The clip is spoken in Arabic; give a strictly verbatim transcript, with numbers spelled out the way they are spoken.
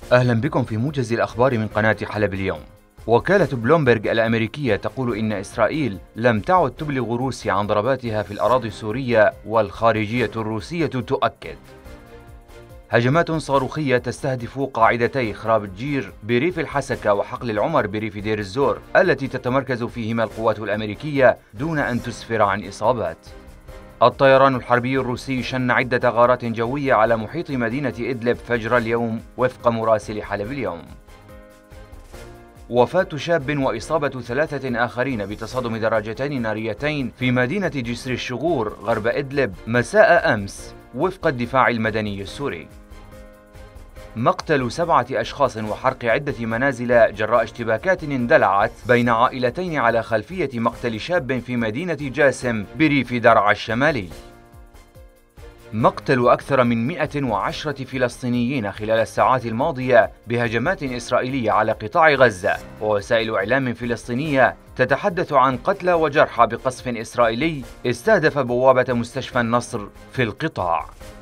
أهلا بكم في موجز الأخبار من قناة حلب اليوم. وكالة بلومبرج الأمريكية تقول إن إسرائيل لم تعد تبلغ روسيا عن ضرباتها في الأراضي السورية، والخارجية الروسية تؤكد. هجمات صاروخية تستهدف قاعدتي خراب جير بريف الحسكة وحقل العمر بريف دير الزور التي تتمركز فيهما القوات الأمريكية دون أن تسفر عن إصابات. الطيران الحربي الروسي شن عدة غارات جوية على محيط مدينة إدلب فجر اليوم وفق مراسل حلب اليوم. وفاة شاب وإصابة ثلاثة آخرين بتصادم دراجتين ناريتين في مدينة جسر الشغور غرب إدلب مساء أمس وفق الدفاع المدني السوري. مقتل سبعة أشخاص وحرق عدة منازل جراء اشتباكات اندلعت بين عائلتين على خلفية مقتل شاب في مدينة جاسم بريف درعا الشمالي. مقتل أكثر من مئة وعشرة فلسطينيين خلال الساعات الماضية بهجمات إسرائيلية على قطاع غزة، ووسائل إعلام فلسطينية تتحدث عن قتلى وجرحى بقصف إسرائيلي استهدف بوابة مستشفى النصر في القطاع.